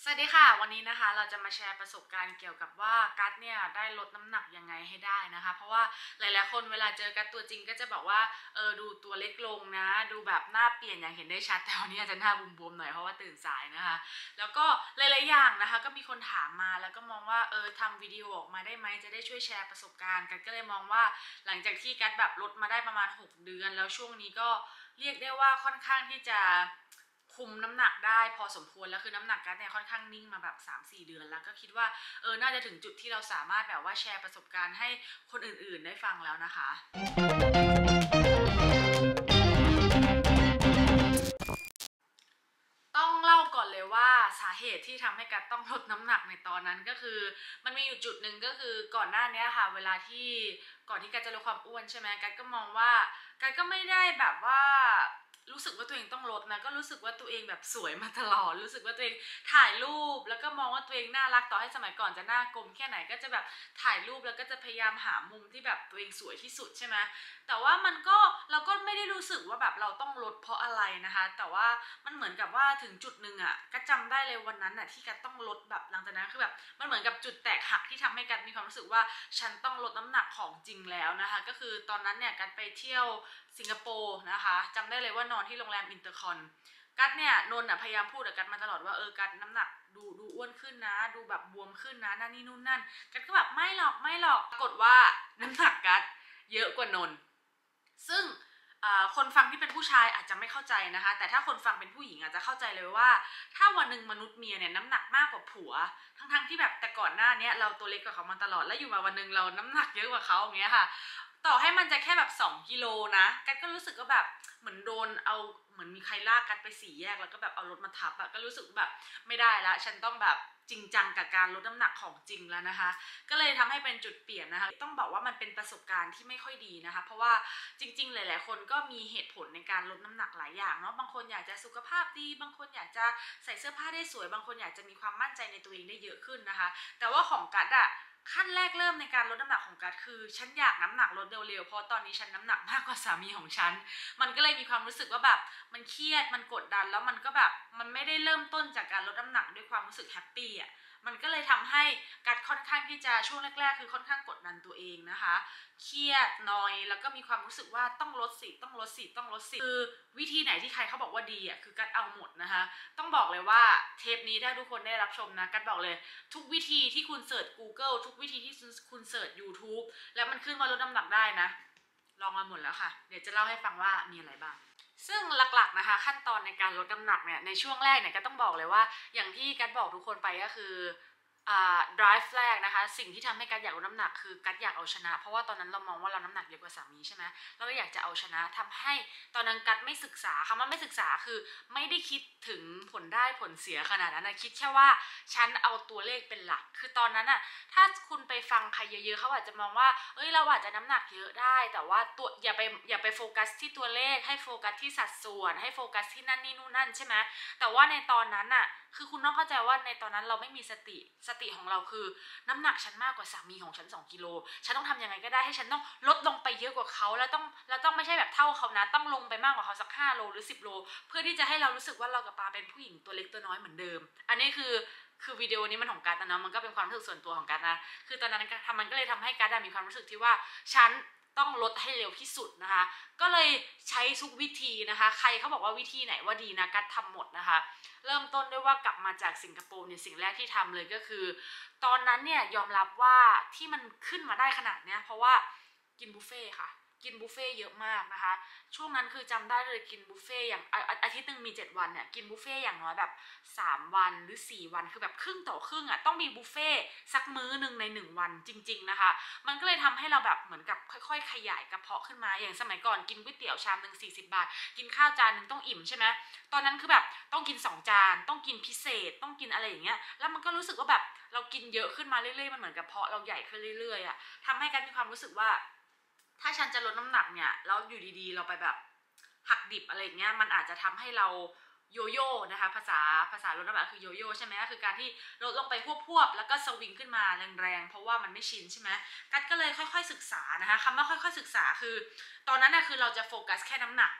สวัสดีค่ะวันนี้นะคะเราจะมาแชร์ประสบการณ์เกี่ยวกับว่ากัสเนี่ยได้ลดน้ำหนักยังไงให้ได้นะคะเพราะว่าหลายๆคนเวลาเจอกัสตัวจริงก็จะบอกว่าดูตัวเล็กลงนะดูแบบหน้าเปลี่ยนอย่างเห็นได้ชัดแต่วันนี้อาจจะหน้าบวมๆหน่อยเพราะว่าตื่นสายนะคะแล้วก็หลายๆอย่างนะคะก็มีคนถามมาแล้วก็มองว่าทำวิดีโอออกมาได้ไหมจะได้ช่วยแชร์ประสบการณ์กัสก็เลยมองว่าหลังจากที่กัสแบบลดมาได้ประมาณ6 เดือนแล้วช่วงนี้ก็เรียกได้ว่าค่อนข้างที่จะคุมน้ำหนักได้พอสมควรแล้วคือน้ำหนักกันเนี่ยค่อนข้างนิ่งมาแบบ3-4 เดือนแล้วก็คิดว่าน่าจะถึงจุดที่เราสามารถแบบว่าแชร์ประสบการณ์ให้คนอื่นๆได้ฟังแล้วนะคะต้องเล่าก่อนเลยว่าสาเหตุที่ทำให้กัดต้องลดน้ำหนักในตอนนั้นก็คือมันมีอยู่จุดหนึ่งก็คือก่อนหน้านี้ค่ะเวลาที่ก่อนที่กัดจะลดความอ้วนใช่ไหมกัดก็มองว่ากัดก็ไม่ได้แบบว่ารู้สึกว่าตัวเองต้องลดนะก็รู้สึกว่าตัวเองแบบสวยมาตลอดรู้สึกว่าตัวเองถ่ายรูปแล้วก็มองว่าตัวเองน่ารักต่อให้สมัยก่อนจะหน้ากลมแค่ไหนก็จะแบบถ่ายรูปแล้วก็จะพยายามหามุมที่แบบตัวเองสวยที่สุดใช่ไหมแต่ว่าเราก็ไม่ได้รู้สึกว่าแบบเราต้องลดเพราะอะไรนะคะแต่ว่ามันเหมือนกับว่าถึงจุดหนึ่งอ่ะก็จำได้เลยวันนั้นอ่ะที่กัดต้องลดแบบหลังจากนั้นคือแบบมันเหมือนกับจุดแตกหักที่ทำให้กัดมีความรู้สึกว่าฉันต้องลดน้ำหนักของจริงแล้วนะคะก็คือตอนนั้นเนี่ยกัดไปเที่ยวสิงคโปร์นะคะจำได้เลยว่านอนที่โรงแรมอินเตอร์คอนกัดเนี่ยนนท์พยายามพูดกับกัดมาตลอดว่ากัดน้ำหนักดูอ้วนขึ้นนะดูแบบบวมขึ้นนะนั่นนี่นู่นนั่นกัดก็แบบไม่หรอกไม่หรอกปรากฏว่าน้ำหนักกัดเยอะกว่านนท์ซึ่งคนฟังที่เป็นผู้ชายอาจจะไม่เข้าใจนะคะแต่ถ้าคนฟังเป็นผู้หญิงอาจจะเข้าใจเลยว่าถ้าวันหนึ่งมนุษย์เมียเนี่ยน้ำหนักมากกว่าผัวทั้งที่แบบแต่ก่อนหน้านี้เราตัวเล็กกว่าเขามาตลอดแล้วอยู่มาวันหนึ่งเราน้ำหนักเยอะกว่าเขาอย่างเงี้ยค่ะต่อให้มันจะแค่แบบ2 กิโลนะกัดก็รู้สึกว่าแบบเหมือนโดนเอาเหมือนมีใครลากกัดไป4 แยกแล้วก็แบบเอารถมาทับอะก็รู้สึกแบบไม่ได้ละฉันต้องแบบจริงจังกับการลดน้ำหนักของจริงแล้วนะคะก็เลยทำให้เป็นจุดเปลี่ยนนะคะต้องบอกว่ามันเป็นประสบการณ์ที่ไม่ค่อยดีนะคะเพราะว่าจริงๆหลายๆคนก็มีเหตุผลในการลดน้ำหนักหลายอย่างเนาะบางคนอยากจะสุขภาพดีบางคนอยากจะใส่เสื้อผ้าได้สวยบางคนอยากจะมีความมั่นใจในตัวเองได้เยอะขึ้นนะคะแต่ว่าของกัดอะขั้นแรกเริ่มในการลดน้ำหนักของกัดคือฉันอยากน้ำหนักลดเร็วๆเพราะตอนนี้ฉันน้ำหนักมากกว่าสามีของฉันมันก็เลยมีความรู้สึกว่าแบบมันเครียดมันกดดันแล้วมันก็แบบมันไม่ได้เริ่มต้นจากการลดน้ำหนักด้วยความรู้สึกแฮปปี้อ่ะมันก็เลยทำให้กัดค่อนข้างที่จะช่วงแรกๆคือค่อนข้างกดดันตัวเองนะคะเครียดนอยแล้วก็มีความรู้สึกว่าต้องลดสิต้องลดสิต้องลดสิคือวิธีไหนที่ใครเขาบอกว่าดีอ่ะคือกัดเอาหมดนะคะต้องบอกเลยว่าเทปนี้ถ้าทุกคนได้รับชมนะกัดบอกเลยทุกวิธีที่คุณเสิร์ช Google ทุกวิธีที่คุณเสิร์ช YouTube แล้วมันขึ้นมาลดน้ำหนักได้นะลองมาหมดแล้วค่ะเดี๋ยวจะเล่าให้ฟังว่ามีอะไรบ้างซึ่งหลักๆนะคะขั้นตอนในการลดน้ำหนักเนี่ยในช่วงแรกเนี่ยก็ต้องบอกเลยว่าอย่างที่กัดบอกทุกคนไปก็คือdrive แรกนะคะสิ่งที่ทำให้กัดอยากลดน้ำหนักคือกัดอยากเอาชนะเพราะว่าตอนนั้นเรามองว่าเราน้ำหนักเยอะกว่าสามีใช่ไหมเราก็อยากจะเอาชนะทำให้ตอนนั้นกัดไม่ศึกษาคำว่าไม่ศึกษาคือไม่ได้คิดถึงผลได้ผลเสียขนาดนั้นนะคิดแค่ว่าฉันเอาตัวเลขเป็นหลักคือตอนนั้นอะถ้าคุณไปฟังใครเยอะๆเขาอาจจะมองว่าเราอาจจะน้ำหนักเยอะได้แต่ว่าตัวอย่าไปโฟกัสที่ตัวเลขให้โฟกัสที่สัดส่วนให้โฟกัสที่นั่นนี่นู่นนั่นใช่ไหมแต่ว่าในตอนนั้นอะคือคุณต้องเข้าใจว่าในตอนนั้นเราไม่มีสติของเราคือน้ำหนักฉันมากกว่าสามีของฉัน2 กิโลฉันต้องทำยังไงก็ได้ให้ฉันต้องลดลงไปเยอะกว่าเขาแล้วต้องไม่ใช่แบบเท่าเขานะต้องลงไปมากกว่าเขาสัก5 โลหรือ10 โลเพื่อที่จะให้เรารู้สึกว่าเรากับปาเป็นผู้หญิงตัวเล็กตัวน้อยเหมือนเดิมอันนี้คือวิดีโอนี้มันของกัสนะมันก็เป็นความรู้สึกส่วนตัวของกัสนะคือตอนนั้นมันก็เลยทำให้กัสมีความรู้สึกที่ว่าฉันต้องลดให้เร็วที่สุดนะคะก็เลยใช้ทุกวิธีนะคะใครเขาบอกว่าวิธีไหนว่าดีนะกัสทำหมดนะคะเริ่มต้นด้วยว่ากลับมาจากสิงคโปร์เนี่ยสิ่งแรกที่ทำเลยก็คือตอนนั้นเนี่ยยอมรับว่าที่มันขึ้นมาได้ขนาดเนี้ยเพราะว่ากินบุฟเฟ่ค่ะกินบุฟเฟ่เยอะมากนะคะช่วงนั้นคือจำได้เลยกินบุฟเฟ่อย่างอาทิตย์หนึ่งมี7 วันเนี่ยกินบุฟเฟ่อย่างน้อยแบบ3 วันหรือ4 วันคือแบบครึ่งต่อครึ่งอ่ะต้องมีบุฟเฟ่สักมื้อหนึ่งใน1 วันจริงๆนะคะมันก็เลยทำให้เราแบบเหมือนกับค่อยๆขยายกระเพาะขึ้นมาอย่างสมัยก่อนกินก๋วยเตี๋ยวชามหนึ่ง40 บาทกินข้าวจานหนึ่งต้องอิ่มใช่ไหมตอนนั้นคือแบบต้องกิน2 จานต้องกินพิเศษต้องกินอะไรอย่างเงี้ยแล้วมันก็รู้สึกว่าแบบเรากินเยอะขึ้นมาเรื่อยๆมันเหมือนกระเพาะเราใหญ่ขึ้นเรื่อยๆอ่ะทำให้กันมีความรู้สึกว่าถ้าฉันจะลดน้ำหนักเนี่ยแล้วอยู่ดีๆเราไปแบบหักดิบอะไรอย่างเงี้ยมันอาจจะทำให้เราโยโย่นะคะภาษาลดน้ำหนักคือโยโย่ใช่ไหมก็คือการที่ลดลงไปพวบๆแล้วก็สวิงขึ้นมาแรงๆเพราะว่ามันไม่ชินใช่ไหมกัดก็เลยค่อยๆศึกษานะคะคำว่าค่อยๆศึกษาคือตอนนั้นนะคือเราจะโฟกัสแค่น้ำหนัก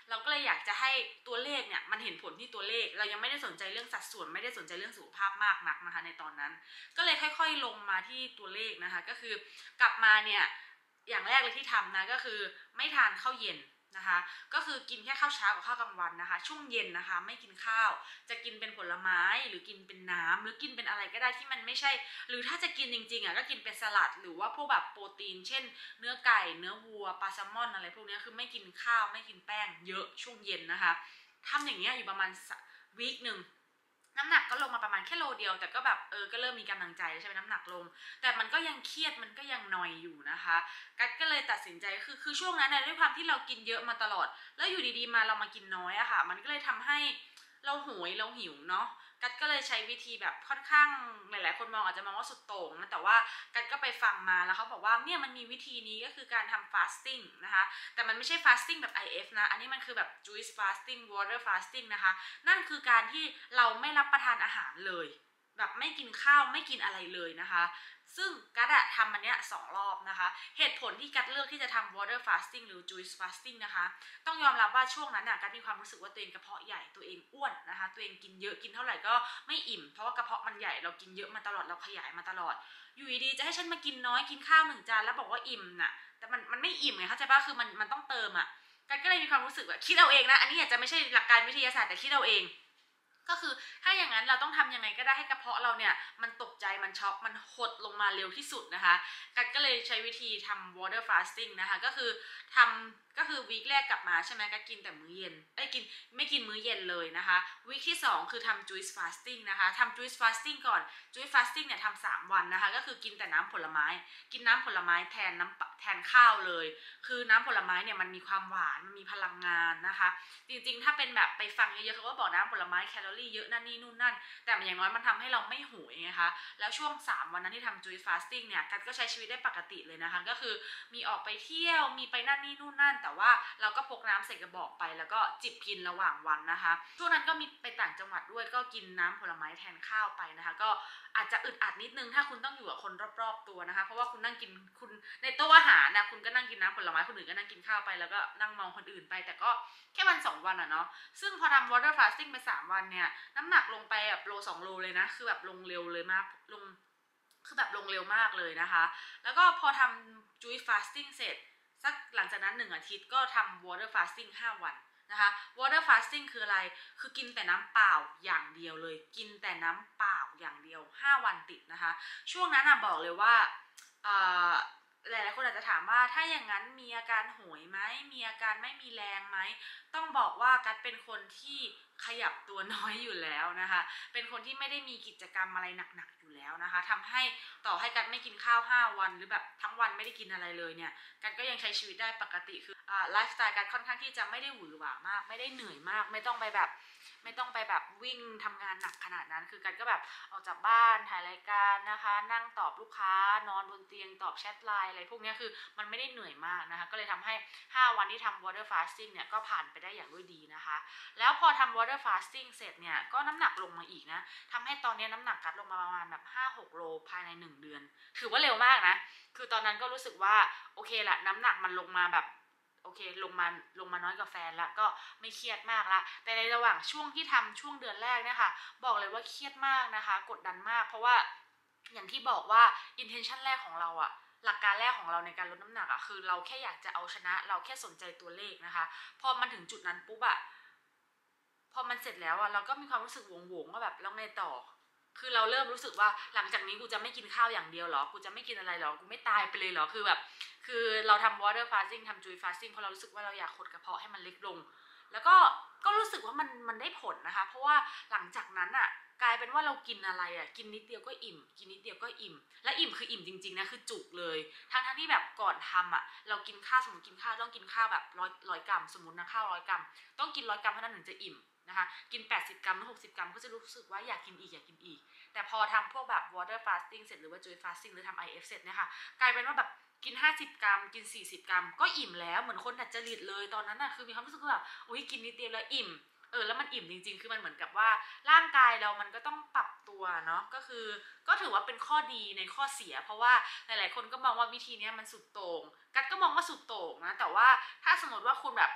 เราก็เลยอยากจะให้ตัวเลขเนี่ยมันเห็นผลที่ตัวเลขเรายังไม่ได้สนใจเรื่องสัดส่วนไม่ได้สนใจเรื่องสุขภาพมากนักนะคะในตอนนั้นก็เลยค่อยๆลงมาที่ตัวเลขนะคะก็คือกลับมาเนี่ยอย่างแรกเลยที่ทำนะก็คือไม่ทานข้าวเย็นนะคะก็คือกินแค่ข้าวเช้ากับข้าวกลางวันนะคะช่วงเย็นนะคะไม่กินข้าวจะกินเป็นผลไม้หรือกินเป็นน้ำหรือกินเป็นอะไรก็ได้ที่มันไม่ใช่หรือถ้าจะกินจริงๆอ่ะก็กินเป็นสลัดหรือว่าพวกแบบโปรตีนเช่นเนื้อไก่เนื้อวัวปลาแซลมอนอะไรพวกนี้คือไม่กินข้าวไม่กินแป้งเยอะช่วงเย็นนะคะทำอย่างเงี้ยอยู่ประมาณวีคหนึ่งน้ำหนักก็ลงมาประมาณแค่โลเดียวแต่ก็แบบก็เริ่มมีกำลังใจใช่ไหมน้ำหนักลงแต่มันก็ยังเครียดมันก็ยังนอยอยู่นะคะกัดก็เลยตัดสินใจคือช่วงนั้นนะด้วยความที่เรากินเยอะมาตลอดแล้วอยู่ดีๆมาเรามากินน้อยอะค่ะมันก็เลยทำให้เราโหยเราหิวเนาะกัดก็เลยใช้วิธีแบบค่อนข้างหลายๆคนมองอาจจะมองว่าสุดโต่งนะแต่ว่ากัดก็ไปฟังมาแล้วเขาบอกว่าเนี่ยมันมีวิธีนี้ก็คือการทำ fasting นะคะแต่มันไม่ใช่ fasting แบบ IF นะอันนี้มันคือแบบ juice fasting water fasting นะคะนั่นคือการที่เราไม่รับประทานอาหารเลยแบบไม่กินข้าวไม่กินอะไรเลยนะคะซึ่งกัดทำอันเนี้ย2 รอบนะคะเหตุผลที่กัดเลือกที่จะทำ water fasting หรือ juice fasting นะคะต้องยอมรับว่าช่วงนั้นกัดมีความรู้สึกว่าตัวเองกระเพาะใหญ่ตัวเองอ้วนนะคะตัวเองกินเยอะกินเท่าไหร่ก็ไม่อิ่มเพราะว่ากระเพาะมันใหญ่เรากินเยอะมาตลอดเราขยายมาตลอดอยู่ดีจะให้ฉันมากินน้อยกินข้าว1 จานแล้วบอกว่าอิ่มน่ะแต่มันไม่อิ่มไงเข้าใจป่ะคือมันต้องเติมกันก็เลยมีความรู้สึกว่าคิดเอาเองนะอันนี้อาจจะไม่ใช่หลักการวิทยาศาสตร์แต่คิดเอาเองก็คือถ้าอย่างนั้นเราต้องทำยังไงก็ได้ให้กระเพาะเราเนี่ยมันตกใจมันช็อกมันหดลงมาเร็วที่สุดนะคะกันก็เลยใช้วิธีทำ water fasting นะคะก็คือวีคแรกกลับมาใช่ไหมก็กินแต่มื้อเย็นไม่กินมื้อเย็นเลยนะคะวีคที่2คือทำ juice fasting นะคะทำ juice fasting ก่อน juice fasting เนี่ยทำ3 วันนะคะก็คือกินแต่น้ำผลไม้กินน้ำผลไม้แทนข้าวเลยคือน้ำผลไม้เนี่ยมันมีความหวานมันมีพลังงานนะคะจริงๆถ้าเป็นแบบไปฟังเยอะๆเขาก็บอกน้ำผลไม้แคลอรี่เยอะนั่นนี่นู่นนั่นแต่อย่างน้อยมันทำให้เราไม่โหยไงคะแล้วช่วง3 วันนั้นที่ทำ juice fasting เนี่ยกันก็ใช้ชีวิตได้ปกติเลยนะคะก็คือมีออกไปเที่ยวมีไปนั่นนี่นู่นนั่นแต่ว่าเราก็พกน้ำใส่กระบอกไปแล้วก็จิบกินระหว่างวันนะคะช่วงนั้นก็มีไปต่างจังหวัดด้วยก็กินน้ำผลไม้แทนข้าวไปนะคะก็อาจจะอึดอัดนิดนึงถ้าคุณต้องอยู่กับคนรอบๆตัวนะคะเพราะว่าคุณนั่งกินคุณในโต๊ะอาหารนะคุณก็นั่งกินน้ำผลไม้คนอื่นก็นั่งกินข้าวไปแล้วก็นั่งมองคนอื่นไปแต่ก็แค่วัน2 วันเนาะซึ่งพอทำ water fasting ไป3 วันเนี่ยน้ำหนักลงไปแบบโล2 โลเลยนะคือแบบลงเร็วเลยมากคือแบบลงเร็วมากเลยนะคะแล้วก็พอทำ juice fasting เสร็จสักหลังจากนั้น1 อาทิตย์ก็ทำ water fasting 5 วันนะคะ water fasting คืออะไรคือกินแต่น้ำเปล่าอย่างเดียวเลยกินแต่น้ำเปล่าอย่างเดียว5 วันติดนะคะช่วงนั้นบอกเลยว่าหลายๆคนอาจจะถามว่าถ้าอย่างนั้นมีอาการโหยไหมมีอาการไม่มีแรงไหมต้องบอกว่ากัดเป็นคนที่ขยับตัวน้อยอยู่แล้วนะคะเป็นคนที่ไม่ได้มีกิจกรรมอะไรหนักๆอยู่แล้วนะคะทำให้ต่อให้กัดไม่กินข้าว5 วันหรือแบบทั้งวันไม่ได้กินอะไรเลยเนี่ยกัดก็ยังใช้ชีวิตได้ปกติคือไลฟ์สไตล์กัดค่อนข้างที่จะไม่ได้หวือหวามากไม่ได้เหนื่อยมากไม่ต้องไปแบบวิ่งทำงานหนักขนาดนั้นคือกันก็แบบออกจากบ้านถ่ายรายการนะคะนั่งตอบลูกค้านอนบนเตียงตอบแชทไลน์อะไรพวกนี้คือมันไม่ได้เหนื่อยมากนะคะก็เลยทำให้5 วันที่ทำ water fasting เนี่ยก็ผ่านไปได้อย่างด้วยดีนะคะแล้วพอทำ water fasting เสร็จเนี่ยก็น้ำหนักลงมาอีกนะทำให้ตอนนี้น้ำหนักกัดลงมาประมาณแบบ5-6 โลภายใน1 เดือนถือว่าเร็วมากนะคือตอนนั้นก็รู้สึกว่าโอเคละน้ำหนักมันลงมาแบบโอเคลงมาน้อยกว่าแฟนละก็ไม่เครียดมากละแต่ในระหว่างช่วงที่ทำช่วงเดือนแรกเนี่ยค่ะบอกเลยว่าเครียดมากนะคะกดดันมากเพราะว่าอย่างที่บอกว่า intention แรกของเราหลักการแรกของเราในการลดน้ำหนักคือเราแค่อยากจะเอาชนะเราแค่สนใจตัวเลขนะคะพอมันถึงจุดนั้นปุ๊บพอมันเสร็จแล้วเราก็มีความรู้สึกหวงๆว่าแบบแล้วไงต่อคือเราเริ่มรู้สึกว่าหลังจากนี้กูจะไม่กินข้าวอย่างเดียวหรอกูจะไม่กินอะไรหรอกูไม่ตายไปเลยหรอคือแบบคือเราทำ water fasting ทำ juice fasting เพราะเรารู้สึกว่าเราอยากหดกระเพาะให้มันเล็กลงแล้วก็รู้สึกว่ามันได้ผลนะคะเพราะว่าหลังจากนั้นกลายเป็นว่าเรากินอะไรกินนิดเดียวก็อิ่มกินนิดเดียวก็อิ่มและอิ่มคืออิ่มจริงๆนะคือจุกเลยทั้งที่แบบก่อนทำเรากินข้าวสมมติกินข้าวต้องกินข้าวแบบร้อยกรัมสมมตินะข้าว100 กรัมต้องกิน100 กรัมเท่านั้นถึงจะอิ่มนะคะกิน80 กรัมหรือ60 กรัมก็จะรู้สึกว่าอยากกินอีกแต่พอทำพวกแบบ water fasting เสร็จหรือว่า juice fasting หรือทำ IF เสร็จเนี่ยค่ะกลายเป็นว่าแบบกิน50 กรัมกิน40 กรัมก็อิ่มแล้วเหมือนคนดัดจริตเลยตอนนั้นคือมีความรู้สึกว่าแบบอุ้ยกินนิดเดียวแล้วอิ่มแล้วมันอิ่มจริงๆคือมันเหมือนกับว่าร่างกายเรามันก็ต้องปรับตัวเนาะก็ถือว่าเป็นข้อดีในข้อเสียเพราะว่าหลายๆคนก็มองว่าวิธีนี้มันสุดโต่งกัดก็มองว่าสุดโต่งนะแต่ว่าถ้าสมมติว่าคุณแบบ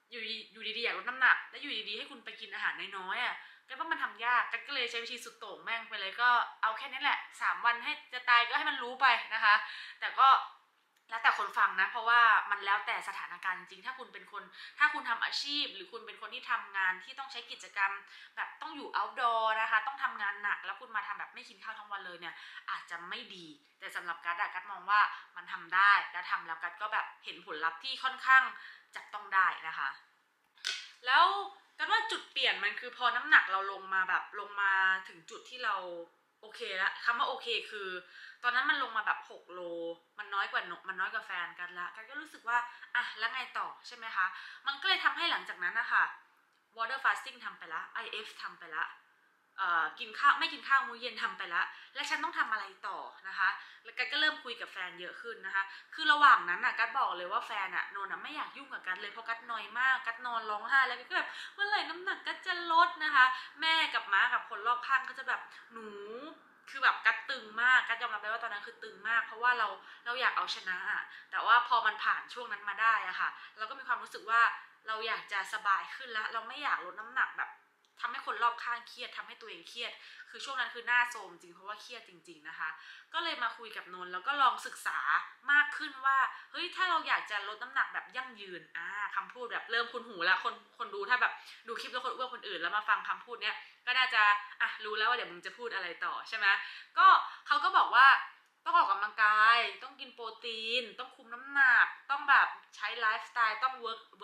อยู่ดีๆอยากลดน้ำหนักแล้วอยู่ดีๆให้คุณไปกินอาหารน้อยๆอ่ะก็ว่ามันทำยากก็เลยใช้วิธีสุดโต่งแม่งไปเลยก็เอาแค่นี้แหละ3 วันให้จะตายก็ให้มันรู้ไปนะคะแต่ก็แล้วแต่คนฟังนะเพราะว่ามันแล้วแต่สถานการณ์จริงถ้าคุณเป็นคนถ้าคุณทำอาชีพหรือคุณเป็นคนที่ทำงานที่ต้องใช้กิจกรรมแบบต้องอยู่ outdoor นะคะต้องทำงานหนักแล้วคุณมาทำแบบไม่กินข้าวทั้งวันเลยเนี่ยอาจจะไม่ดีแต่สำหรับกัดกัดมองว่ามันทำได้แล้วทำแล้วกัดก็แบบเห็นผลลัพธ์ที่ค่อนข้างจับต้องได้นะคะแล้วกันว่าจุดเปลี่ยนมันคือพอน้ำหนักเราลงมาแบบลงมาถึงจุดที่เราโอเคแล้วคำว่าโอเคคือตอนนั้นมันลงมาแบบ6 โลมันน้อยกว่าแฟนกันละกันก็รู้สึกว่าอ่ะแล้วไงต่อใช่ไหมคะมันก็เลยทำให้หลังจากนั้นนะคะ water fasting ทำไปละ IF ทำไปละกินข้าวไม่กินข้าวมื้อเย็นทำไปละและฉันต้องทำอะไรต่อนะคะแล้วกันก็เริ่มคุยกับแฟนเยอะขึ้นนะคะคือระหว่างนั้นกัดบอกเลยว่าแฟนโนนไม่อยากยุ่งกับกัดเลยเพราะกัดนอยมากกัดนอนร้องไห้แล้วก็แบบเมื่อไหร่น้ำหนักกัดจะลดนะคะแม่กับม้ากับคนรอบข้างก็จะแบบหนูคือแบบกัดตึงมากกัดยอมรับได้ว่าตอนนั้นคือตึงมากเพราะว่าเราอยากเอาชนะแต่ว่าพอมันผ่านช่วงนั้นมาได้อะค่ะเราก็มีความรู้สึกว่าเราอยากจะสบายขึ้นแล้วเราไม่อยากลดน้ำหนักแบบทำให้คนรอบข้างเครียดทำให้ตัวเองเครียดคือช่วงนั้นคือหน้าโทรมจริงเพราะว่าเครียดจริงๆนะคะก็เลยมาคุยกับนนท์แล้วก็ลองศึกษามากขึ้นว่าเฮ้ยถ้าเราอยากจะลดน้ำหนักแบบยั่งยืนคำพูดแบบเริ่มคุ้นหูแล้วคนดูถ้าแบบดูคลิปแล้วคนอ้วนคนอื่นแล้วมาฟังคำพูดเนี้ยก็น่าจะรู้แล้วว่าเดี๋ยวมึงจะพูดอะไรต่อใช่ไหมก็เขาก็บอกว่าต้องออกกำลังกายต้องกินโปรตีนต้องคุมน้ำหนักต้องแบบใช้ไลฟ์สไตล์ต้อง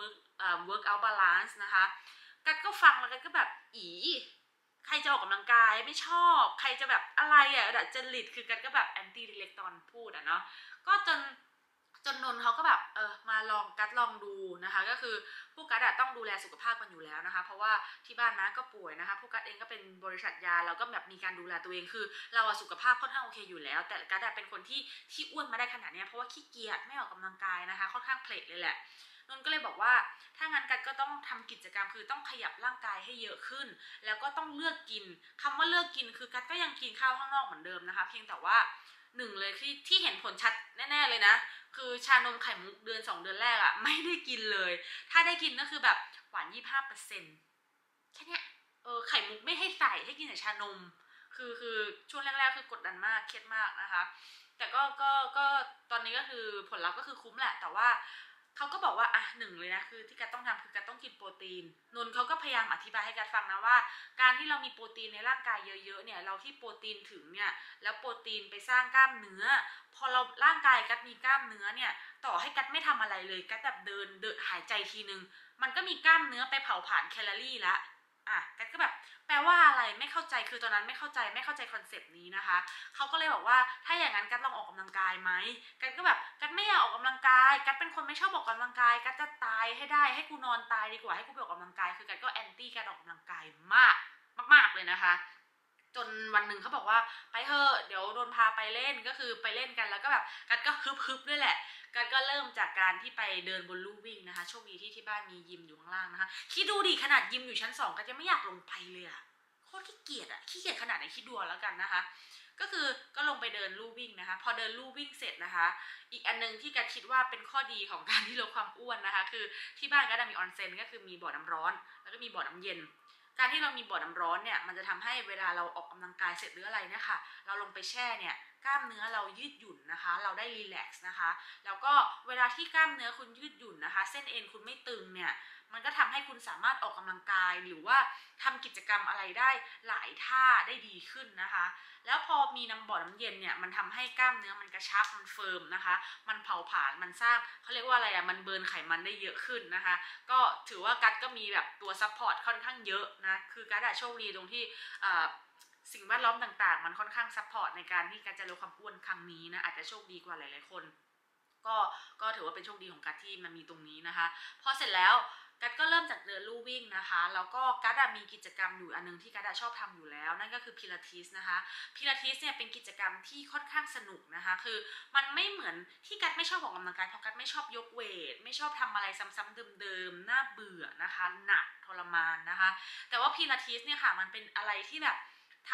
work out balance นะคะกัดก็ฟังแล้วกัดก็แบบใครจะออกกำลังกายไม่ชอบใครจะแบบอะไรดัดจริตคือกัดก็แบบแอนตี้เล็กตอนพูดเนาะก็จนนนเขาก็แบบมาลองกัดลองดูนะคะก็คือพวกกัดต้องดูแลสุขภาพกันอยู่แล้วนะคะเพราะว่าที่บ้านนะก็ป่วยนะคะพวกกัดเองก็เป็นบริษัทยาแล้วก็แบบมีการดูแลตัวเองคือเราสุขภาพค่อนข้างโอเคอยู่แล้วแต่กัดเป็นคนที่อ้วนมาได้ขนาดนี้เพราะว่าขี้เกียจไม่ออกกำลังกายนะคะค่อนข้างเพลทเลยแหละนนก็เลยบอกว่าถ้างั้นกัดก็ต้องทำกิจกรรมคือต้องขยับร่างกายให้เยอะขึ้นแล้วก็ต้องเลือกกินคำว่าเลือกกินคือกัดก็ยังกินข้าวข้างนอกเหมือนเดิมนะคะเพียงแต่ว่าหนึ่งเลยที่เห็นผลชัดแน่ๆเลยนะคือชานมไข่มุกเดือน2 เดือนแรกไม่ได้กินเลยถ้าได้กินก็คือแบบหวาน25%แค่เนี้ยไข่มุกไม่ให้ใส่ให้กินแต่ชานมคือช่วงแรกๆคือกดดันมากเครียดมากนะคะแต่ก็ตอนนี้ก็คือผลลัพธ์ก็คือคุ้มแหละแต่ว่าเขาก็บอกว่าหนึ่งเลยนะคือที่กัดต้องทำคือกัดต้องกินโปรตีนนนเขาก็พยายามอธิบายให้กัดฟังนะว่าการที่เรามีโปรตีนในร่างกายเยอะๆเนี่ยเราที่โปรตีนถึงเนี่ยแล้วโปรตีนไปสร้างกล้ามเนื้อพอเราร่างกายกัดมีกล้ามเนื้อเนี่ยต่อให้กัดไม่ทำอะไรเลยกัดแบบเดินหายใจทีนึงมันก็มีกล้ามเนื้อไปเผาผลาญแคลอรี่ละกัดก็แบบแปลว่าอะไรไม่เข้าใจคือตอนนั้นไม่เข้าใจคอนเซปต์นี้นะคะเขาก็เลยบอกว่าถ้าอย่างนั้นกัดลองออกกำลังกายไหมกัดก็แบบกัดไม่อยากออกกำลังกายกัดเป็นคนไม่ชอบออกกำลังกายกัดจะตายให้ได้ให้กูนอนตายดีกว่าให้กูไปออกกำลังกายคือกัดก็แอนตี้การออกกำลังกายมากมากๆเลยนะคะจนวันหนึ่งเขาบอกว่าไปเถอะเดี๋ยวโดนพาไปเล่นก็คือไปเล่นกันแล้วก็แบบกัดก็ฮึบด้วยแหละกัดก็เริ่มจากการที่ไปเดินบนลู่วิ่งนะคะโชคดีที่บ้านมียิมอยู่ข้างล่างนะคะคิดดูดิขนาดยิมอยู่ชั้น2กัดยังไม่อยากลงไปเลยโคตรขี้เกียจขี้เกียจขนาดไหนคิดดูแล้วกันนะคะก็คือก็ลงไปเดินลู่วิ่งนะคะพอเดินลู่วิ่งเสร็จนะคะอีกอันนึงที่กัดคิดว่าเป็นข้อดีของการที่ลดความอ้วนนะคะคือที่บ้านกัดมีออนเซ็นก็คือมีบ่อน้ำร้อนแล้วก็มีบ่อน้ำเย็นการที่เรามีบ่อน้ำร้อนเนี่ยมันจะทำให้เวลาเราออกกำลังกายเสร็จหรืออะไรเนี่ยค่ะเราลงไปแช่เนี่ยกล้ามเนื้อเรายืดหยุ่นนะคะเราได้รีแลกซ์นะคะแล้วก็เวลาที่กล้ามเนื้อคุณยืดหยุ่นนะคะเส้นเอ็นคุณไม่ตึงเนี่ยมันก็ทำให้คุณสามารถออกกำลังกายหรือว่าทำกิจกรรมอะไรได้หลายท่าได้ดีขึ้นนะคะแล้วพอมีน้ำบ่อน้ำเย็นเนี่ยมันทำให้กล้ามเนื้อมันกระชับมันเฟิร์มนะคะมันเผาผลาญมันสร้างเขาเรียกว่าอะไรมันเบิร์นไขมันได้เยอะขึ้นนะคะก็ถือว่ากัดก็มีแบบตัวซัพพอร์ตค่อนข้างเยอะนะคือกัดโชคดีตรงที่สิ่งแวดล้อมต่างๆมันค่อนข้างซัพพอร์ตในการที่กัดจะลดความอ้วนครั้งนี้นะอาจจะโชคดีกว่าหลายๆคนก็ก็ถือว่าเป็นโชคดีของกัดที่มันมีตรงนี้นะคะพอเสร็จแล้วกัดก็เริ่มจากเดินลู่วิ่งนะคะแล้วก็กัดมีกิจกรรมอยู่อันนึงที่กัดชอบทำอยู่แล้วนั่นก็คือพิลาทิสนะคะพิลาทิสเนี่ยเป็นกิจกรรมที่ค่อนข้างสนุกนะคะคือมันไม่เหมือนที่กัดไม่ชอบออกกำลังกายเพราะกัดไม่ชอบยกเวทไม่ชอบทำอะไรซ้ำๆเดิมๆน่าเบื่อนะคะหนักทรมานนะคะแต่ว่าพิลาทิสเนี่ยค่ะมันเป็นอะไรที่แบบท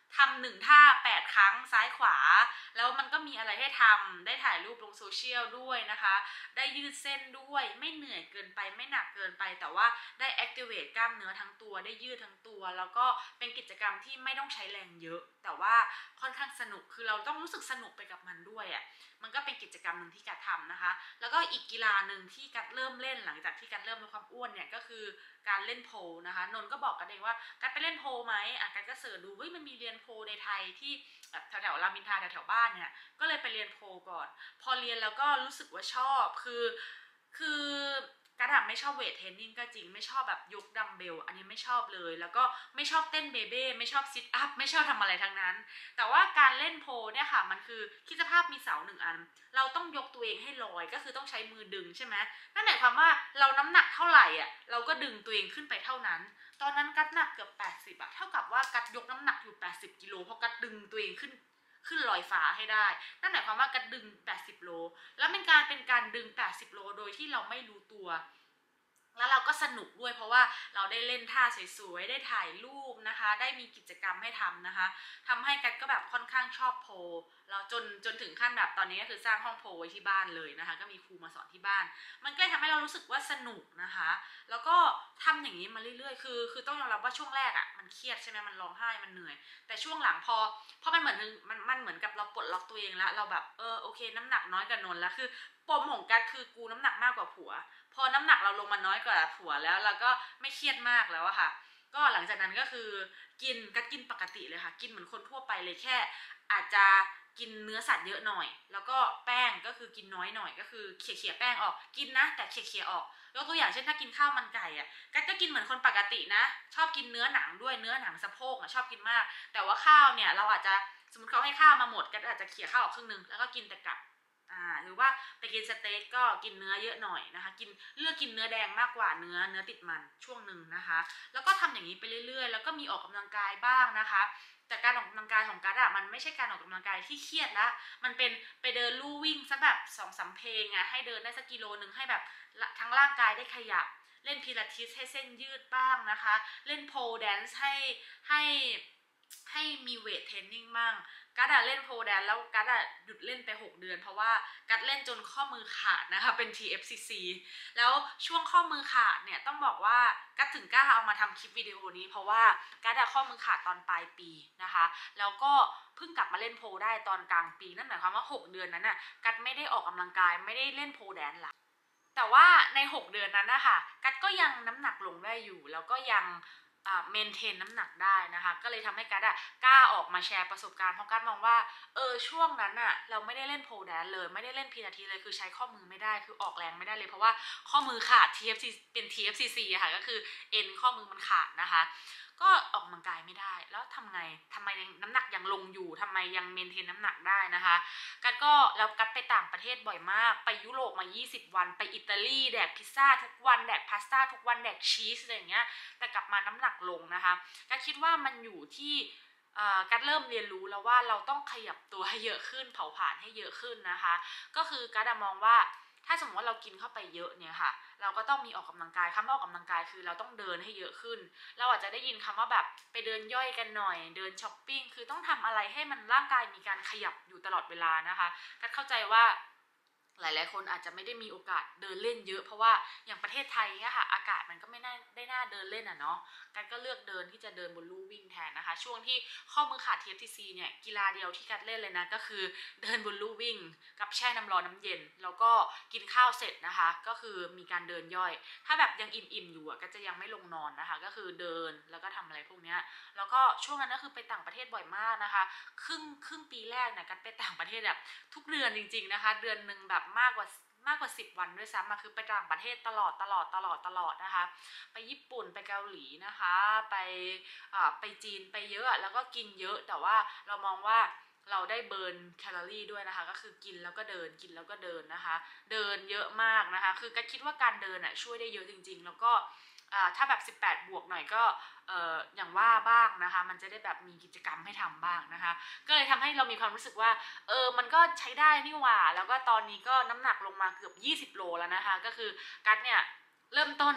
ทำ1 ท่า 8 ครั้งซ้ายขวาแล้วมันก็มีอะไรให้ทำได้ถ่ายรูปลงโซเชียลด้วยนะคะได้ยืดเส้นด้วยไม่เหนื่อยเกินไปไม่หนักเกินไปแต่ว่าได้ activate กล้ามเนื้อทั้งตัวได้ยืดทั้งตัวแล้วก็เป็นกิจกรรมที่ไม่ต้องใช้แรงเยอะแต่ว่าค่อนข้างสนุกคือเราต้องรู้สึกสนุกไปกับมันด้วยอ่ะมันก็เป็นกิจกรรมหนึ่งที่กัดทำนะคะแล้วก็อีกกีฬาหนึ่งที่กัดเริ่มเล่นหลังจากที่กัดเริ่มลดความอ้วนเนี่ยก็คือการเล่นโพลนะคะนนก็บอกกันเองว่ากัดไปเล่นโพลไหมกัดก็เสิร์ชดูเฮ้ยมันมีเรียนโพลในไทยที่แบบแถวๆรามอินทราแถวๆบ้านเนี่ยก็เลยไปเรียนโพลก่อนพอเรียนแล้วก็รู้สึกว่าชอบคือการทำไม่ชอบเวทเทรนนิ่งก็จริงไม่ชอบแบบยกดัมเบลอันนี้ไม่ชอบเลยแล้วก็ไม่ชอบเต้นเบเบ้ไม่ชอบซิทอัพไม่ชอบทำอะไรทั้งนั้นแต่ว่าการเล่นโพเนี่ยค่ะมันคือคิดสภาพมีเสา1 อันเราต้องยกตัวเองให้ลอยก็คือต้องใช้มือดึงใช่ไหมนั่นหมายความว่าเราน้ำหนักเท่าไหร่อ่ะเราก็ดึงตัวเองขึ้นไปเท่านั้นตอนนั้นกัดหนักเกือบ80อะเท่ากับว่ากัดยกน้ำหนักอยู่80 กิโลเพราะกัดดึงตัวเองขึ้นลอยฟ้าให้ได้นั่นหมายความว่ากัดดึง80 โลแล้วเป็นการดึง80 โลโดยที่เราไม่รู้ตัวแล้วเราก็สนุกด้วยเพราะว่าเราได้เล่นท่าสวยๆได้ถ่ายรูปนะคะได้มีกิจกรรมให้ทำนะคะทำให้กัดก็แบบค่อนข้างชอบโพลเราจนถึงขั้นแบบตอนนี้ก็คือสร้างห้องโพลไว้ที่บ้านเลยนะคะก็มีครูมาสอนที่บ้านมันก็ทำให้เรารู้สึกว่าสนุกนะคะแล้วก็ทำอย่างนี้มาเรื่อยๆคือต้องยอมรับว่าช่วงแรกอ่ะมันเครียดใช่ไหมมันร้องไห้มันเหนื่อยแต่ช่วงหลังพอมันเหมือนมันเหมือนกับเราปลดล็อกตัวเองแล้วเราแบบโอเคน้ำหนักน้อยกว่านนแล้วคือปมของกัดคือกูน้ำหนักมากกว่าผัวพอน้ำหนักเราลงมาน้อยกว่าผัวแล้วเราก็ไม่เครียดมากแล้วอะค่ะก็หลังจากนั้นก็คือกัดกินปกติเลยค่ะกินเหมือนคนทั่วไปเลยแค่อาจจะกินเนื้อสัตว์เยอะหน่อยแล้วก็แป้งก็คือกินน้อยหน่อยก็คือเขี่ยแป้งออกกินนะแต่เขี่ยออกยกตัวอย่างเช่นถ้ากินข้าวมันไก่อะกัดก็กินเหมือนคนปกตินะชอบกินเนื้อหนังด้วยเนื้อหนังสะโพกอะชอบกินมากแต่ว่าข้าวเนี่ยเราอาจจะสมมติเขาให้ข้าวมาหมดก็อาจจะเขี่ยข้าวออกครึ่งนึงแล้วก็กินแต่กับหรือว่าไปกินสเต็กก็กินเนื้อเยอะหน่อยนะคะเลือกกินเนื้อแดงมากกว่าเนื้อติดมันช่วงหนึ่งนะคะแล้วก็ทำอย่างนี้ไปเรื่อยๆแล้วก็มีออกกำลังกายบ้างนะคะแต่การออกกำลังกายของกัดอะมันไม่ใช่การออกกำลังกายที่เครียดละมันเป็นไปเดินลู่วิ่งสักแบบ2-3 เพลงอะให้เดินได้สักกิโลนึงให้แบบทั้งร่างกายได้ขยับเล่นพิลาทิสให้เส้นยืดบ้างนะคะเล่นโพลแดนซ์ให้ให้มีเวทเทรนนิ่งมั่งกัดเล่นโพลแดนแล้วกัดหยุดเล่นไป6 เดือนเพราะว่ากัดเล่นจนข้อมือขาดนะคะเป็น TFCC แล้วช่วงข้อมือขาดเนี่ยต้องบอกว่ากัดถึงกล้าเอามาทำคลิปวิดีโอนี้เพราะว่ากัดข้อมือขาดตอนปลายปีนะคะแล้วก็เพิ่งกลับมาเล่นโพลได้ตอนกลางปีนั่นหมายความว่า6 เดือนนั้นน่ะกัดไม่ได้ออกกำลังกายไม่ได้เล่นโพลแดนละแต่ว่าใน6 เดือนนั้นนะคะกัดก็ยังน้ำหนักลงได้อยู่แล้วก็ยังเมนเทนน้ำหนักได้นะคะก็เลยทำให้กัดกล้าออกมาแชร์ประสบการณ์เพราะกัดมองว่าช่วงนั้นเราไม่ได้เล่นโพลแดนเลยไม่ได้เล่นพิลาทิสเลยคือใช้ข้อมือไม่ได้คือออกแรงไม่ได้เลยเพราะว่าข้อมือขาด เป็น TFCC อะค่ะก็คือเอ็นข้อมือมันขาดนะคะก็ออกกำลังกายไม่ได้แล้วทำไมน้ำหนักยังลงอยู่ทำไมยังเมนเทนน้ำหนักได้นะคะกัดไปต่างประเทศบ่อยมากไปยุโรปมา20 วันไปอิตาลีแดกพิซซ่าทุกวันแดกพาสต้าทุกวันแดกชีสอะไรอย่างเงี้ยแต่กลับมาน้ำหนักลงนะคะกัดคิดว่ามันอยู่ที่กัดเริ่มเรียนรู้แล้วว่าเราต้องขยับตัวให้เยอะขึ้นเผาผลาญให้เยอะขึ้นนะคะก็คือกัดมองว่าถ้าสมมติว่าเรากินเข้าไปเยอะเนี่ยค่ะเราก็ต้องมีออกกำลังกายคำว่าออกกำลังกายคือเราต้องเดินให้เยอะขึ้นเราอาจจะได้ยินคำว่าแบบไปเดินย่อยกันหน่อยเดินช้อปปิ้งคือต้องทำอะไรให้มันร่างกายมีการขยับอยู่ตลอดเวลานะคะกัดเข้าใจว่าหลายๆคนอาจจะไม่ได้มีโอกาสเดินเล่นเยอะเพราะว่าอย่างประเทศไทยเนี่ยค่ะอากาศมันก็ไม่น่าเดินเล่นเนาะกัดก็เลือกเดินที่จะเดินบนลู่วิ่งแทนนะคะช่วงที่ข้อมือขาด TFCC เนี่ยกีฬาเดียวที่กัดเล่นเลยนะก็คือเดินบนลู่วิ่งกับแช่น้ำร้อนน้ำเย็นแล้วก็กินข้าวเสร็จนะคะก็คือมีการเดินย่อยถ้าแบบยังอิ่มอยู่ก็จะยังไม่ลงนอนนะคะก็คือเดินแล้วก็ทำอะไรพวกนี้แล้วก็ช่วงนั้นก็คือไปต่างประเทศบ่อยมากนะคะครึ่งปีแรกเนี่ยกัดไปต่างประเทศแบบทุกเดือนจริงๆนะคะเดือนหนึ่งแบบมากกว่า10 วันด้วยซ้ำคือไปต่างประเทศตลอดนะคะไปญี่ปุ่นไปเกาหลีนะคะไปจีนไปเยอะแล้วก็กินเยอะแต่ว่าเรามองว่าเราได้เบิร์นแคลอรี่ด้วยนะคะก็คือกินแล้วก็เดินนะคะเดินเยอะมากนะคะคือก็คิดว่าการเดินช่วยได้เยอะจริงๆแล้วก็ถ้าแบบ18 บวกหน่อยก็อย่างว่าบ้างนะคะมันจะได้แบบมีกิจกรรมให้ทำบ้างนะคะก็เลยทำให้เรามีความรู้สึกว่ามันก็ใช้ได้นี่หว่าแล้วก็ตอนนี้ก็น้ำหนักลงมาเกือบ20 โลแล้วนะคะก็คือกัดเนี่ยเริ่มต้น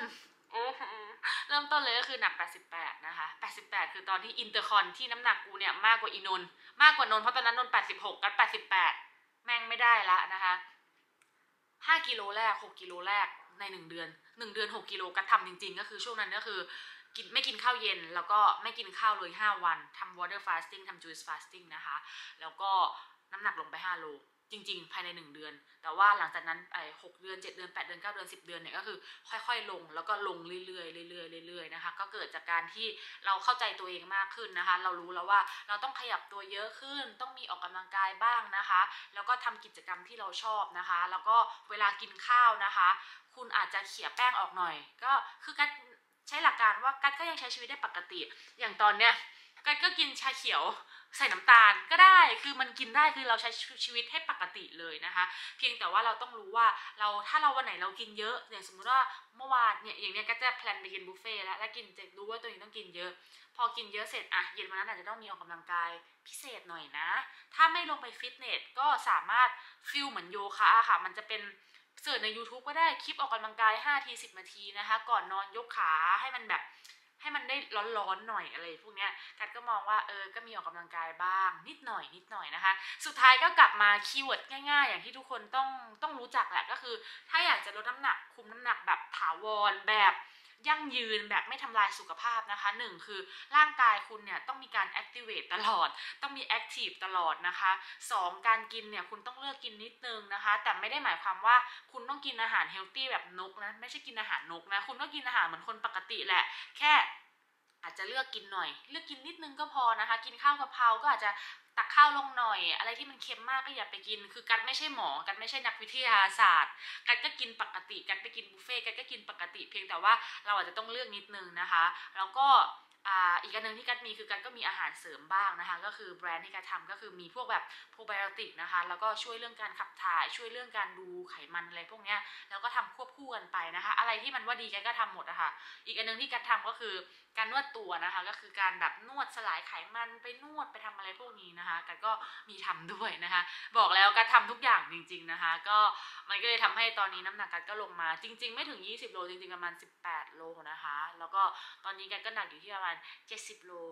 เริ่มต้นเลยก็คือหนัก88นะคะ88คือตอนที่อินเตอร์คอนที่น้ำหนักกูเนี่ยมากกว่าอีนนท์มากกว่านนท์เพราะตอนนั้นนนท์86กัน88แม่งไม่ได้ละนะคะ5 กิโลแรก6 กิโลแรกใน1 เดือน1 เดือน6 กิโลกันทำจริงๆก็คือช่วงนั้นก็คือกินไม่กินข้าวเย็นแล้วก็ไม่กินข้าวเลย5 วันทำ water fasting ทำ juice fasting นะคะแล้วก็น้ำหนักลงไป5 โลจริงๆภายใน1 เดือนแต่ว่าหลังจากนั้น6 เดือน7 เดือน8 เดือน9 เดือน10 เดือนเนี่ยก็คือค่อยๆลงแล้วก็ลงเรื่อยๆเรื่อยๆเรื่อยๆนะคะก็เกิดจากการที่เราเข้าใจตัวเองมากขึ้นนะคะเรารู้แล้วว่าเราต้องขยับตัวเยอะขึ้นต้องมีออกกำลังกายบ้างนะคะแล้วก็ทำกิจกรรมที่เราชอบนะคะแล้วก็เวลากินข้าวนะคะคุณอาจจะเขี่ยแป้งออกหน่อยก็คือกัดใช้หลักการว่ากัดก็ยังใช้ชีวิตได้ปกติอย่างตอนเนี้ยกัดก็กินชาเขียวใส่น้ำตาลก็ได้คือมันกินได้คือเราใช้ชีวิตให้ปกติเลยนะคะเพียงแต่ว่าเราต้องรู้ว่าถ้าเราวันไหนเรากินเยอะอย่างสมมติว่าเมื่อวานเนี่ยอย่างเนี้ยก็จะแพลนไปกินบุฟเฟ่ต์แล้วกินจะรู้ว่าตัวเองต้องกินเยอะพอกินเยอะเสร็จเย็นวันนั้นอาจจะต้องมีออกกำลังกายพิเศษหน่อยนะถ้าไม่ลงไปฟิตเนสก็สามารถฟิลเหมือนโยคะค่ะมันจะเป็นเสิร์ชใน YouTube ก็ได้คลิปออกกำลังกาย5 ที10 นาทีนะคะก่อนนอนยกขาให้มันแบบให้มันได้ร้อนๆหน่อยอะไรพวกเนี้ยกัดก็มองว่าก็มีออกกำลังกายบ้างนิดหน่อยนะคะสุดท้ายก็กลับมาคีย์เวิร์ดง่ายๆอย่างที่ทุกคนต้องรู้จักแหละก็คือถ้าอยากจะลดน้ำหนักคุมน้ำหนักแบบถาวรแบบยั่งยืนแบบไม่ทำลายสุขภาพนะคะ1คือร่างกายคุณเนี่ยต้องมีการ activate ตลอดต้องมี active ตลอดนะคะ2การกินเนี่ยคุณต้องเลือกกินนิดนึงนะคะแต่ไม่ได้หมายความว่าคุณต้องกินอาหารเฮลตี้แบบนกนะไม่ใช่กินอาหารนกนะคุณก็กินอาหารเหมือนคนปกติแหละแค่อาจจะเลือกกินหน่อยเลือกกินนิดนึงก็พอนะคะกินข้าวกะเพราก็อาจจะตักข้าวลงหน่อยอะไรที่มันเค็มมากก็อย่าไปกินคือกัดไม่ใช่หมอกัดไม่ใช่นักวิทยาศาสตร์กัดก็กินปกติกัดไปกินบุฟเฟ่กัดก็กินปกติเพียงแต่ว่าเราอาจจะต้องเลือกนิดนึงนะคะแล้วก็อีกอันหนึ่งที่กัดมีคือกัดก็มีอาหารเสริมบ้างนะคะก็คือแบรนด์ที่กัดทำก็คือมีพวกแบบโปรไบโอติกนะคะแล้วก็ช่วยเรื่องการขับถ่ายช่วยเรื่องการดูไขมันอะไรพวกนี้แล้วก็ทำควบคู่กันไปนะคะอะไรที่มันว่าดีกัดก็ทำหมดอะคะอีกอันหนึ่งที่กัดทำก็คือการนวดตัวนะคะก็คือการแบบนวดสลายไขมันไปนวดไปทำอะไรพวกนี้นะคะกัดก็มีทำด้วยนะคะบอกแล้วกัดทำทุกอย่างจริงๆนะคะก็มันก็เลยทำให้ตอนนี้น้ำหนักกัดก็ลงมาจริงๆไม่ถึง20 โลจริงๆประมาณ18 โลนะคะแล้วก็ตอนนี้กัดก็หนักอยู่ที่ประมาณ70 โล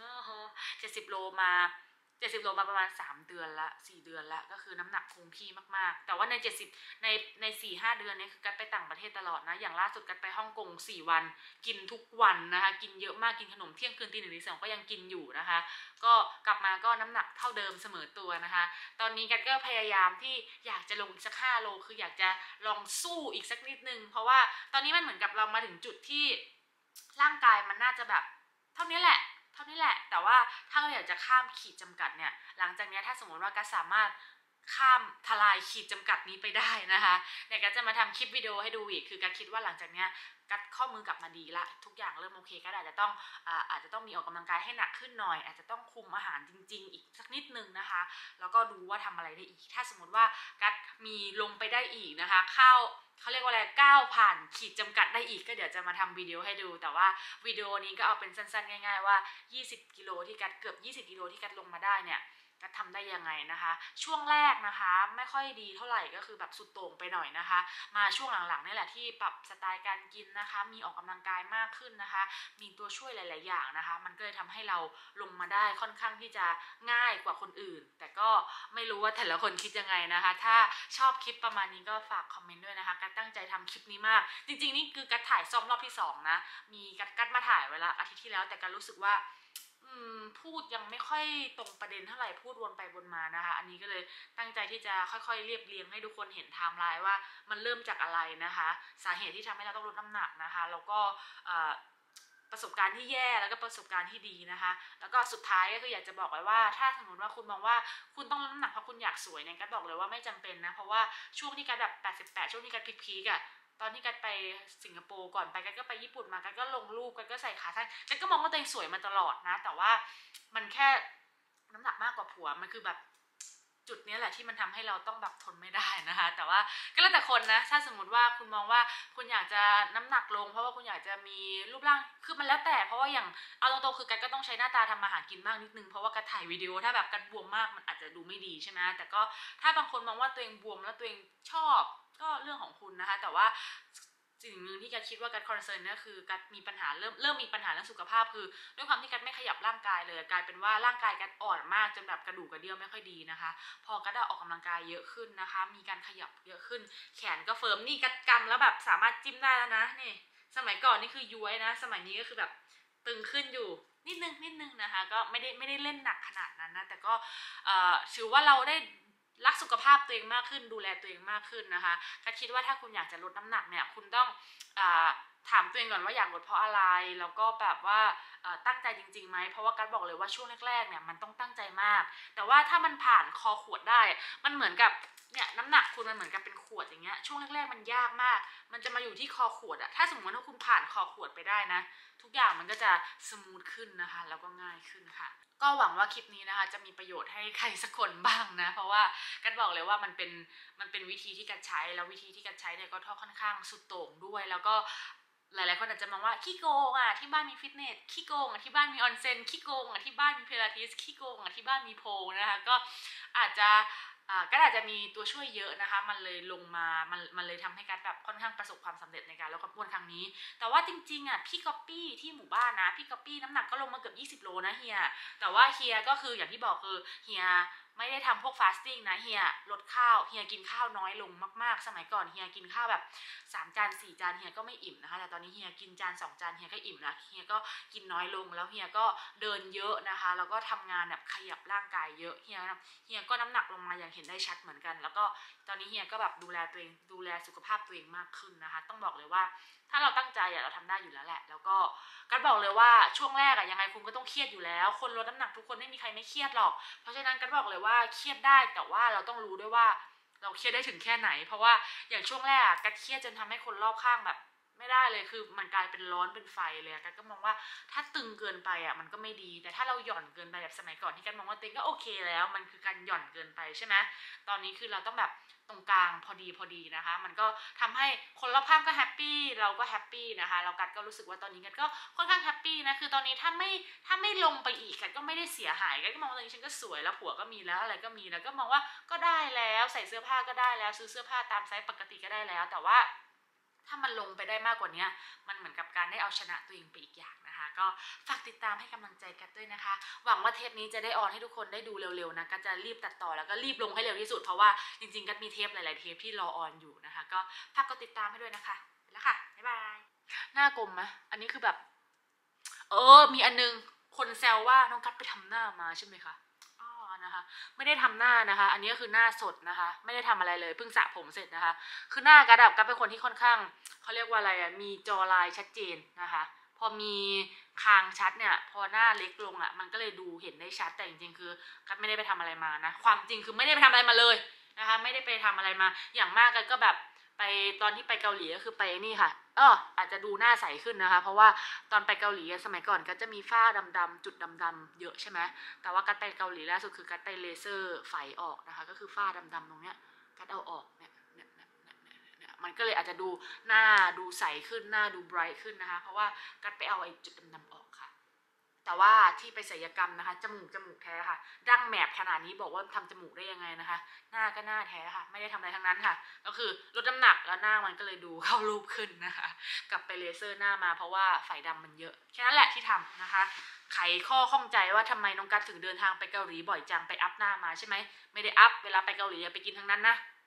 70 โลมาประมาณ3 เดือนละ4 เดือนละก็คือน้ำหนักคงที่มากๆแต่ว่าใน70ใน4-5 เดือนนี้คือกัดไปต่างประเทศตลอดนะอย่างล่าสุดกัดไปฮ่องกง4 วันกินทุกวันนะคะกินเยอะมากกินขนมเที่ยงคืนตี 1 ตี 2ก็ยังกินอยู่นะคะก็กลับมาก็น้ำหนักเท่าเดิมเสมอตัวนะคะตอนนี้กัดก็พยายามที่อยากจะลงอีกสัก5 โลคืออยากจะลองสู้อีกสักนิดนึงเพราะว่าตอนนี้มันเหมือนกับเรามาถึงจุดที่ร่างกายมันน่าจะแบบเท่านี้แหละแต่ว่าถ้าเราอยากจะข้ามขีดจำกัดเนี่ยหลังจากนี้ถ้าสมมติว่ากัสสามารถข้ามทลายขีดจำกัดนี้ไปได้นะคะเนี่ยกัสจะมาทำคลิปวิดีโอให้ดูอีกคือกัสคิดว่าหลังจากนี้กัสข้อมือกลับมาดีละทุกอย่างเริ่มโอเคก็อาจจะต้องมีออกกำลังกายให้หนักขึ้นหน่อยอาจจะต้องคุมอาหารจริงๆอีกสักนิดนึงนะคะแล้วก็ดูว่าทำอะไรได้อีกถ้าสมมติว่ากัสมีลงไปได้อีกนะคะเขาเรียกว่าอะไรก้าวผ่านขีดจำกัดได้อีกก็เดี๋ยวจะมาทำวิดีโอให้ดูแต่ว่าวิดีโอนี้ก็เอาเป็นสั้นๆง่ายๆว่า20 กิโลที่กัดเกือบ20 กิโลที่กัดลงมาได้เนี่ยกัดทำได้ยังไงนะคะช่วงแรกนะคะไม่ค่อยดีเท่าไหร่ก็คือแบบสุดโต่งไปหน่อยนะคะมาช่วงหลังๆนี่แหละที่ปรับสไตล์การกินนะคะมีออกกำลังกายมากขึ้นนะคะมีตัวช่วยหลายๆอย่างนะคะมันก็เลยทำให้เราลงมาได้ค่อนข้างที่จะง่ายกว่าคนอื่นแต่ก็ไม่รู้ว่าแต่ละคนคิดยังไงนะคะถ้าชอบคลิปประมาณนี้ก็ฝากคอมเมนต์ด้วยนะคะกัดตั้งใจทำคลิปนี้มากจริงๆนี่คือกัดถ่ายซ่อมรอบที่2นะมีกัดมาถ่ายเวลาอาทิตย์ที่แล้วแต่กัดรู้สึกว่าพูดยังไม่ค่อยตรงประเด็นเท่าไหร่พูดวนไปวนมานะคะอันนี้ก็เลยตั้งใจที่จะค่อยๆเรียบเรียงให้ทุกคนเห็นไทม์ไลน์ว่ามันเริ่มจากอะไรนะคะสาเหตุที่ทำให้เราต้องลดน้ำหนักนะคะแล้วก็ประสบการณ์ที่แย่แล้วก็ประสบการณ์ที่ดีนะคะแล้วก็สุดท้ายก็คืออยากจะบอกไว้ว่าถ้าสมมติว่าคุณมองว่าคุณต้องลดน้ำหนักเพราะคุณอยากสวยเนี่ยกัดบอกเลยว่าไม่จำเป็นนะเพราะว่าช่วงที่กัดแบบ88ช่วงที่กัดพีคๆอะตอนที่กัดไปสิงคโปร์ก่อนไปกัดก็ไปญี่ปุ่นมากัดก็ลงรูปกัดก็ใส่ขาสั้นกัดก็มองว่าตัวเองสวยมาตลอดนะแต่ว่ามันแค่น้ำหนักมากกว่าผัวมันคือแบบจุดนี้แหละที่มันทำให้เราต้องแบบทนไม่ได้นะคะแต่ว่าก็แล้วแต่คนนะถ้าสมมติว่าคุณมองว่าคุณอยากจะน้ำหนักลงเพราะว่าคุณอยากจะมีรูปร่างคือมันแล้วแต่เพราะว่าอย่างเอาตรงๆคือกัดก็ต้องใช้หน้าตาทำมาหากินมากนิดนึงเพราะว่ากัดถ่ายวิดีโอถ้าแบบกัดบวมมากมันอาจจะดูไม่ดีใช่ไหมแต่ก็ถ้าบางคนมองว่าตัวเองบวมแล้วตัวเองชอบก็เรื่องของคุณนะคะแต่ว่าสิ่งหนึ่งที่กัดคิดว่ากัดคอนเซิร์นเนี่ยคือกัดมีปัญหาเริ่มมีปัญหาเรื่องสุขภาพคือด้วยความที่กัดไม่ขยับร่างกายเลยกลายเป็นว่าร่างกายกัดอ่อนมากจนแบบกระดูกกระเดี่ยวไม่ค่อยดีนะคะพอกัดออกกำลังกายเยอะขึ้นนะคะมีการขยับเยอะขึ้นแขนก็เฟิร์มนี่กัดกำแล้วแบบสามารถจิ้มได้แล้วนะนี่สมัยก่อนนี่คือย้วยนะสมัยนี้ก็คือแบบตึงขึ้นอยู่นิดนึงนะคะก็ไม่ได้เล่นหนักขนาดนั้นนะแต่ก็ถือว่าเราได้รักสุขภาพตัวเองมากขึ้นดูแลตัวเองมากขึ้นนะคะก็คิดว่าถ้าคุณอยากจะลดน้ำหนักเนี่ยคุณต้องถามตัวเองก่อนว่าอยากลดเพราะอะไรแล้วก็แบบว่าตั้งใจจริงๆไหมเพราะว่ากัดบอกเลยว่าช่วงแรกๆเนี่ยมันต้องตั้งใจมากแต่ว่าถ้ามันผ่านคอขวดได้มันเหมือนกับเนี่ยน้ำหนักคุณมันเหมือนกับเป็นขวดอย่างเงี้ยช่วงแรกๆมันยากมากมันจะมาอยู่ที่คอขวดอะถ้าสมมติว่าคุณผ่านคอขวดไปได้นะทุกอย่างมันก็จะสมูทขึ้นนะคะแล้วก็ง่ายขึ้นค่ะก็หวังว่าคลิปนี้นะคะจะมีประโยชน์ให้ใครสักคนบ้างนะเพราะว่ากัดบอกเลยว่ามันเป็นวิธีที่กัดใช้แล้ววิธีที่กัดใช้เนี่ยก็ค่อนข้างสุดโต่งด้วยแล้วก็หลายๆคนอาจจะมองว่าขี้โกงอ่ะที่บ้านมีฟิตเนสขี้โกงอ่ะที่บ้านมีออนเซ็นขี้โกงอ่ะที่บ้านมีเพลาทิสขี้โกงอ่ะที่บ้านมีโพลนะคะก็อาจจะก็อาจจะมีตัวช่วยเยอะนะคะมันเลยลงมามันเลยทำให้การแบบค่อนข้างประสบความสำเร็จในการลดความอ้วนครั้งนี้แต่ว่าจริงๆอ่ะพี่ก๊อปปี้ที่หมู่บ้านนะพี่ก๊อปปี้น้ำหนักก็ลงมาเกือบ20 โลนะเฮียแต่ว่าเฮียก็คืออย่างที่บอกคือเฮียไม่ได้ทำพวกฟาสติ้งนะเฮียลดข้าวเฮียกินข้าวน้อยลงมากๆสมัยก่อนเฮียกินข้าวแบบ3 จาน 4 จานเฮียก็ไม่อิ่มนะคะแต่ตอนนี้เฮียกินจาน2 จานเฮียก็อิ่มนะเฮียก็กินน้อยลงแล้วเฮียก็เดินเยอะนะคะแล้วก็ทำงานแบบขยับร่างกายเยอะเฮียก็น้ำหนักลงมาอย่างเห็นได้ชัดเหมือนกันแล้วก็ตอนนี้เฮียก็แบบดูแลตัวเองดูแลสุขภาพตัวเองมากขึ้นนะคะต้องบอกเลยว่าถ้าเราตั้งใจเราทำได้อยู่แล้วแหละแล้วก็กันบอกเลยว่าช่วงแรกยังไงคุณก็ต้องเครียดอยู่แล้วคนลดน้ำหนักทุกคนไม่มีใครไม่เครียดหรอกเพราะฉะนั้นกันบอกเลยว่าเครียดได้แต่ว่าเราต้องรู้ด้วยว่าเราเครียดได้ถึงแค่ไหนเพราะว่าอย่างช่วงแรกกันเครียดจนทำให้คนรอบข้างแบบไม่ได้เลยคือมันกลายเป็นร้อนเป็นไฟเลยกันก็มองว่าถ้าตึงเกินไปมันก็ไม่ดีแต่ถ้าเราหย่อนเกินไปแบบสมัยก่อนที่กันมองว่าตัวเองก็โอเคแล้วมันคือการหย่อนเกินไปใช่ไหมตอนนี้คือเราต้องแบบตรงกลางพอดีนะคะมันก็ทำให้คนรอบข้างก็แฮปปี้เราก็แฮปปี้นะคะเรากัดก็รู้สึกว่าตอนนี้กันก็ค่อนข้างแฮปปี้นะคือตอนนี้ถ้าไม่ลงไปอีกกันก็ไม่ได้เสียหายกันก็มองว่าตอนนี้ฉันก็สวยแล้วผัวก็มีแล้วอะไรก็มีแล้วก็มองว่าก็ได้แล้วใส่เสื้อผ้าก็ได้แล้วซื้อเสื้อผ้าตามไซส์ปกติก็ได้แล้วแต่ว่าถ้ามันลงไปได้มากกว่านี้มันเหมือนกับการได้เอาชนะตัวเองไปอีกอย่างนะคะก็ฝากติดตามให้กำลังใจกัดด้วยนะคะหวังว่าเทปนี้จะได้ออนให้ทุกคนได้ดูเร็วๆนะกัดจะรีบตัดต่อแล้วก็รีบลงให้เร็วที่สุดเพราะว่าจริงๆกัดมีเทปหลายๆเทปที่รอออนอยู่นะคะก็ฝากกดติดตามให้ด้วยนะคะไปแล้วค่ะบ๊ายบายหน้ากลมไหมอันนี้คือแบบมีอันนึงคนแซวว่าน้องกัดไปทำหน้ามาใช่ไหมคะนะคะไม่ได้ทำหน้านะคะอันนี้ก็คือหน้าสดนะคะไม่ได้ทำอะไรเลยเพิ่งสระผมเสร็จนะคะคือหน้ากระดับกัดเป็นคนที่ค่อนข้างเขาเรียกว่าอะไรมีจอลายชัดเจนนะคะพอมีคางชัดเนี่ยพอหน้าเล็กลงมันก็เลยดูเห็นได้ชัดแต่จริงๆคือกัดไม่ได้ไปทำอะไรมานะความจริงคือไม่ได้ไปทำอะไรมาเลยนะคะไม่ได้ไปทำอะไรมาอย่างมากกันก็แบบไปตอนที่ไปเกาหลีก็คือไปนี่ค่ะอาจจะดูหน้าใสขึ้นนะคะเพราะว่าตอนไปเกาหลีสมัยก่อนก็จะมีฝ้าดำๆจุดดำๆเยอะใช่ไหมแต่ว่ากัดไปเกาหลีล่าสุดคือกัดไปเลเซอร์ไฟออกนะคะก็คือฝ้าดำๆตรงเนี้ยกัดเอาออกเนี่ยมันก็เลยอาจจะดูหน้าดูใสขึ้นหน้าดูไบรท์ขึ้นนะคะเพราะว่ากัดไปเอาไอ้จุดดำๆออกค่ะแต่ว่าที่ไปศัลยกรรมนะคะจมูกแท้ค่ะดั้งแมบขนาดนี้บอกว่าทำจมูกได้ยังไงนะคะหน้าก็หน้าแท้ค่ะไม่ได้ทำอะไรทั้งนั้นค่ะก็คือลดน้ำหนักแล้วหน้ามันก็เลยดูเข้ารูปขึ้นนะคะกลับไปเลเซอร์หน้ามาเพราะว่าไฟดำมันเยอะแค่นั้นแหละที่ทำนะคะไขข้อข้องใจว่าทำไมน้องกัดถึงเดินทางไปเกาหลีบ่อยจังไปอัพหน้ามาใช่ไหมไม่ได้อัพเวลาไปเกาหลีไปกินทั้งนั้นนะ